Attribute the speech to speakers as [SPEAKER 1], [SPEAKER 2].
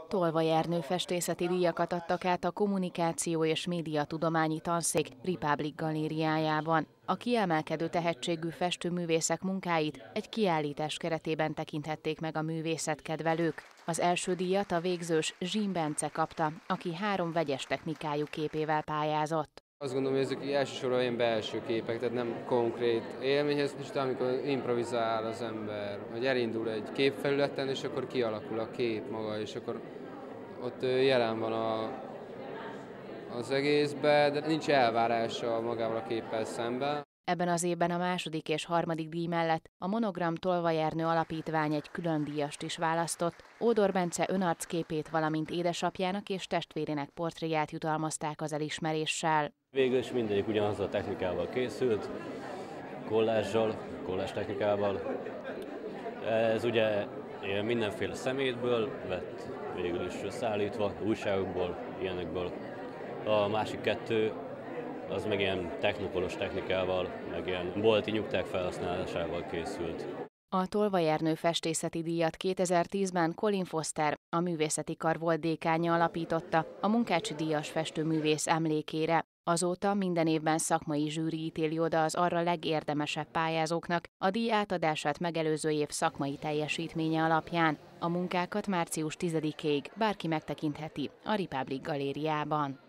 [SPEAKER 1] Tolvay Ernő festészeti díjakat adtak át a Kommunikáció és Médiatudományi Tanszék Republic Galériájában. A kiemelkedő tehetségű festőművészek munkáit egy kiállítás keretében tekinthették meg a művészetkedvelők. Az első díjat a végzős Zsim Bence kapta, aki 3 vegyes technikájú képével pályázott.
[SPEAKER 2] Azt gondolom, hogy ezek elsősorban ilyen belső képek, tehát nem konkrét élményhez, és amikor improvizál az ember, hogy elindul egy képfelületen, és akkor kialakul a kép maga, és akkor ott jelen van az egészben, de nincs elvárása magával a képpel szemben.
[SPEAKER 1] Ebben az évben a második és harmadik díj mellett a Monogram Tolvay Ernő Alapítvány egy külön díjast is választott. Ódor Bence önarcképét, valamint édesapjának és testvérének portréját jutalmazták az elismeréssel.
[SPEAKER 3] Végül is mindegyik ugyanaz a technikával készült, kollázsal, kollázs technikával. Ez ugye mindenféle szemétből lett végül is szállítva, újságokból, ilyenekből. A másik 2 az meg ilyen technopolos technikával, meg ilyen bolti nyugták felhasználásával készült.
[SPEAKER 1] A Tolvay Ernő festészeti díjat 2010-ben Colin Foster, a művészeti kar volt dékánja alapította a Munkácsi díjas festőművész emlékére. Azóta minden évben szakmai zsűri ítéli oda az arra legérdemesebb pályázóknak a díj átadását megelőző év szakmai teljesítménye alapján. A munkákat március 10-ig bárki megtekintheti a Republic Galériában.